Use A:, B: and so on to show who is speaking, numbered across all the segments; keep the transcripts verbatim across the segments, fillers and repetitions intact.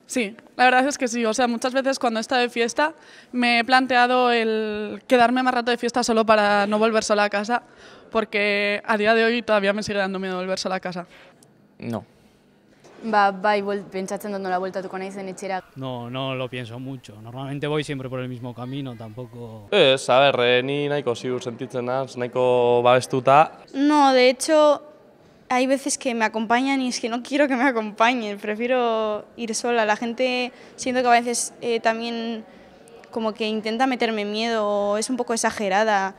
A: Sí, la verdad es que sí. O sea, muchas veces cuando he estado de fiesta me he planteado el quedarme más rato de fiesta solo para no volver sola a casa, porque a día de hoy todavía me sigue dando miedo volver sola a casa.
B: No.
C: Ba, bai, pentsatzen dut nola bueltatuko naizen etxera.
D: No, no lo pienso mucho. Normalmente voy siempre por el mismo camino, tampoco...
E: Ez, a ber, eh, ni nahiko ziur sentitzen naz, nahiko babestuta.
F: No, de hecho, hay veces que me acompañan y es que no quiero que me acompañen, prefiero ir sola. La gente siento que a veces eh, también como que intenta meterme miedo o es un poco exagerada.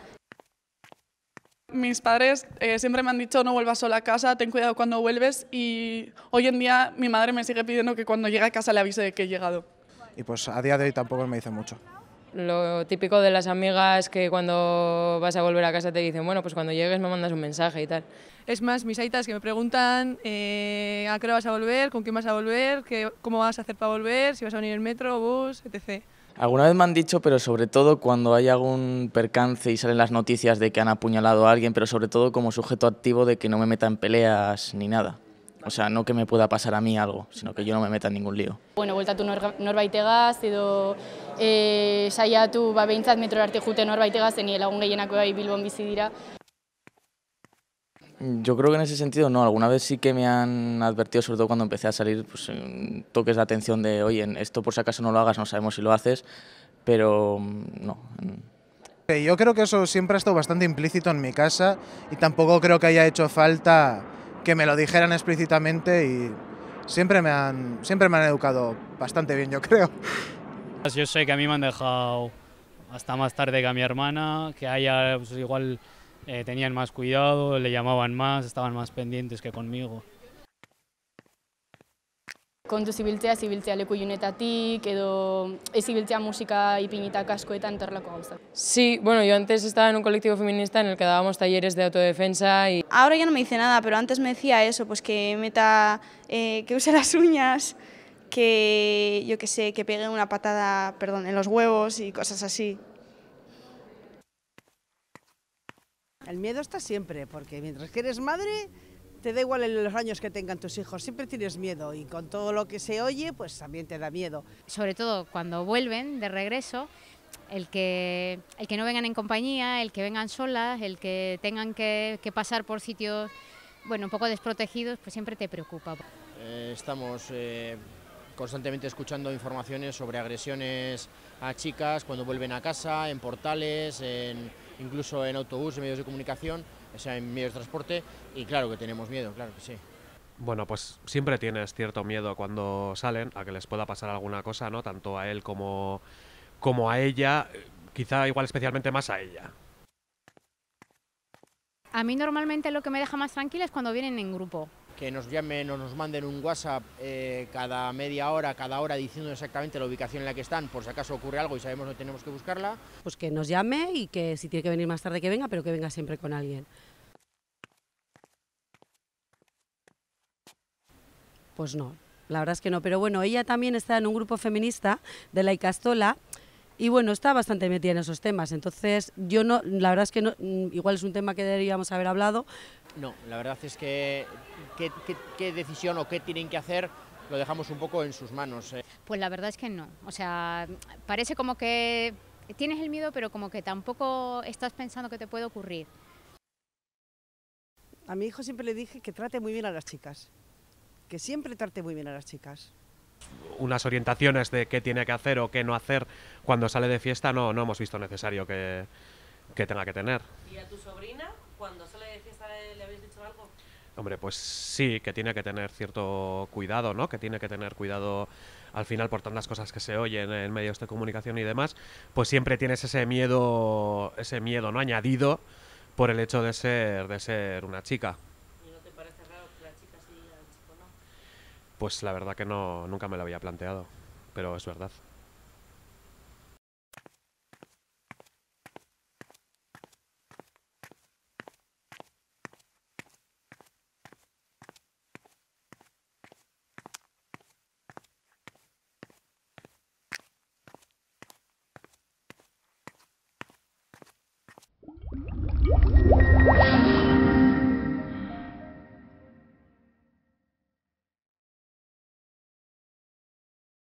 A: Mis padres eh, siempre me han dicho no vuelvas sola a casa, ten cuidado cuando vuelves, y hoy en día mi madre me sigue pidiendo que cuando llegue a casa le avise de que he llegado.
G: Y pues a día de hoy tampoco me dice mucho.
H: Lo típico de las amigas que cuando vas a volver a casa te dicen, bueno, pues cuando llegues me mandas un mensaje y tal.
I: Es más, mis aitas que me preguntan eh, a qué hora vas a volver, con quién vas a volver, qué, cómo vas a hacer para volver, si vas a venir en metro, bus, etcétera.
B: Alguna vez me han dicho, pero sobre todo cuando hay algún percance y salen las noticias de que han apuñalado a alguien, pero sobre todo como sujeto activo de que no me meta en peleas ni nada. O sea, no que me pueda pasar a mí algo, sino que yo no me meta en ningún lío.
C: Bueno, bueltatu nor, norbaitegaz edo e, saiatu ba, behintzat metrora arte jute norbaitegaz, zeni lagun gehienako bai Bilbon bizi dira.
B: Yo creo que en ese sentido no, alguna vez sí que me han advertido, sobre todo cuando empecé a salir, pues, toques de atención de, oye, esto por si acaso no lo hagas, no sabemos si lo haces, pero no.
G: Yo creo que eso siempre ha estado bastante implícito en mi casa y tampoco creo que haya hecho falta que me lo dijeran explícitamente y siempre me han, siempre me han educado bastante bien, yo creo.
D: Yo sé que a mí me han dejado hasta más tarde que a mi hermana, que a ella pues, igual eh, tenían más cuidado, le llamaban más, estaban más pendientes que conmigo.
C: Kontuz ibiltzea, ibiltzea leku ilunetatik, edo ez ibiltzea musika ipinita kaskoetan terlako gauzak.
H: Sí, bueno, yo antes estaba en un colectivo feminista en el que dábamos talleres de autodefensa y...
F: Ahora ya no me dice nada, pero antes me decía eso, pues que meta, eh, que use las uñas, que yo qué sé, que pegue una patada, perdón, en los huevos y cosas así.
J: El miedo está siempre, porque mientras que eres madre, te da igual en los años que tengan tus hijos, siempre tienes miedo y con todo lo que se oye, pues también te da miedo.
K: Sobre todo cuando vuelven de regreso, el que, el que no vengan en compañía, el que vengan solas, el que tengan que, que pasar por sitios, bueno, un poco desprotegidos, pues siempre te preocupa.
L: Eh, estamos eh, constantemente escuchando informaciones sobre agresiones a chicas cuando vuelven a casa, en portales, en, incluso en autobús, en medios de comunicación, o sea, en medios de transporte, y claro que tenemos miedo, claro que sí.
M: Bueno, pues siempre tienes cierto miedo cuando salen a que les pueda pasar alguna cosa, ¿no? Tanto a él como, como a ella, quizá igual especialmente más a ella.
K: A mí normalmente lo que me deja más tranquila es cuando vienen en grupo.
L: Que nos llamen o nos manden un WhatsApp eh, cada media hora, cada hora, diciendo exactamente la ubicación en la que están, por si acaso ocurre algo y sabemos que tenemos que buscarla.
J: Pues que nos llame y que si tiene que venir más tarde que venga, pero que venga siempre con alguien. Pues no, la verdad es que no, pero bueno, ella también está en un grupo feminista de la Ikastola y bueno, está bastante metida en esos temas, entonces yo no, la verdad es que no, igual es un tema que deberíamos haber hablado.
L: No, la verdad es que qué, qué, qué decisión o qué tienen que hacer lo dejamos un poco en sus manos. Eh.
K: Pues la verdad es que no, o sea, parece como que tienes el miedo, pero como que tampoco estás pensando que te puede ocurrir.
J: A mi hijo siempre le dije que trate muy bien a las chicas, que siempre trate muy bien a las chicas.
M: Unas orientaciones de qué tiene que hacer o qué no hacer cuando sale de fiesta no, no hemos visto necesario que, que tenga que tener.
N: ¿Y a tu sobrina, cuando sale de fiesta, le habéis dicho algo?
M: Hombre, pues sí, que tiene que tener cierto cuidado, ¿no? Que tiene que tener cuidado al final por tantas cosas que se oyen en medios de comunicación y demás, pues siempre tienes ese miedo, ese miedo, ¿no? Añadido por el hecho de ser, de ser una chica.
N: ¿Y no te parece raro que la chica sí y el chico no?
M: Pues la verdad que no, nunca me lo había planteado, pero es verdad.